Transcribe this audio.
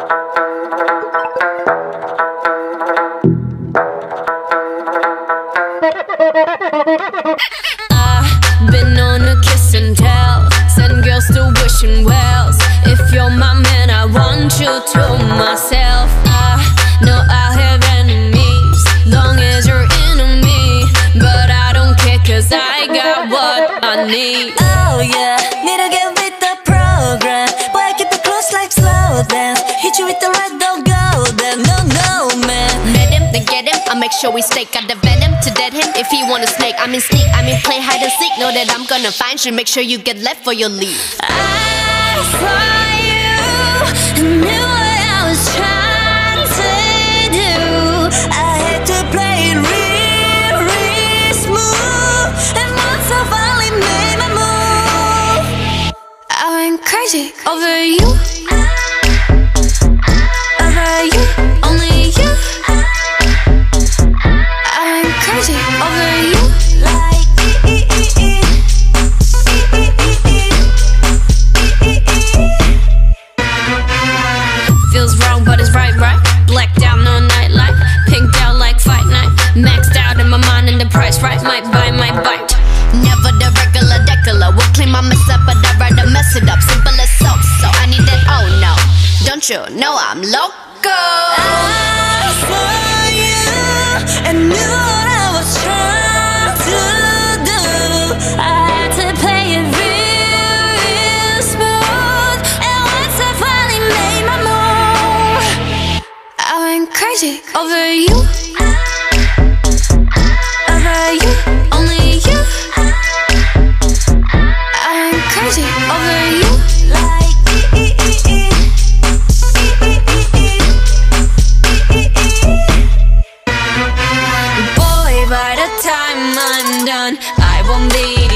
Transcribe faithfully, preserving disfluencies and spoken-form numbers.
I've been on a kiss and tell, send girls to wishing wells. If you're my man, I want you to myself. I know I'll have enemies, long as you're into me, but I don't care cause I got what I need. Oh yeah, need to get with the program. Boy, I keep it close like slow dance. Hit you with the right, don't go there. No, no, man. Met him, then get him, I'll make sure we stay. Got the venom to dead him if he want a snake. I mean sneak, I mean play hide and seek. Know that I'm gonna find you, make sure you get left for your leave. I saw you and knew what I was trying to do. I had to play it real, real smooth, and once I finally made my move, I went crazy over you, over you, only you. I went crazy over you, like e e e e. Feels wrong but it's right, right. Blacked out no nightlight, pinked out like fight night. Maxed out in my mind and the price right. Might buy, might bite. Never the regular decular. Will clean my mess up but I'd rather mess it up. Simple as so, so I need that, oh no. Don't you know I'm loco? I saw you and knew what I was trying to do. I had to play it real, real smooth, and once I finally made my move, I went crazy over you, over you, only you. I went crazy over you, like e e e e. Boy, by the time I'm done, I won't be